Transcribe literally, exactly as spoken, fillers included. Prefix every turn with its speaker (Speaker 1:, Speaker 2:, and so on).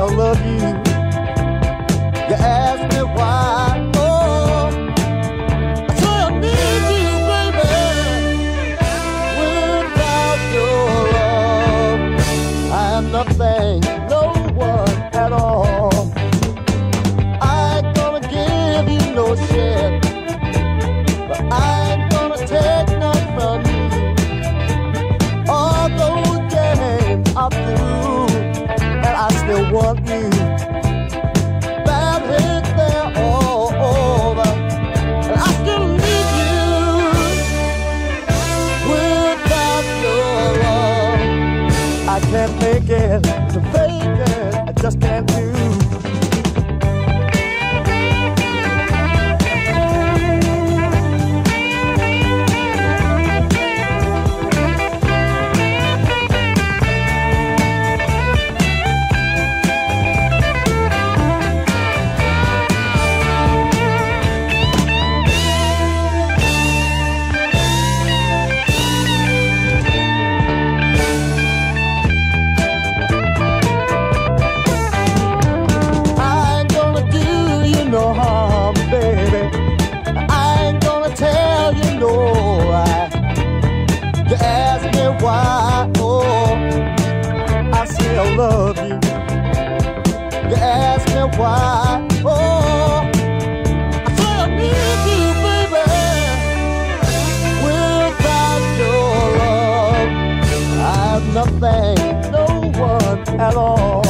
Speaker 1: still love you. You ask me why, oh, I say I need you, baby. Without your love, I am nothing, no one at all. I ain't gonna give you no shit, but I ain't gonna take none from you. All those games are through, and I still want you. Bad hits, they're all over, and I still need you. Without your love, I can't make it, to fake it, I just can't do. No harm, baby. I ain't gonna tell you no lie. You ask me why, oh, I still love you. You ask me why, oh, I say I need you, baby. Without your love, I have nothing, no one at all.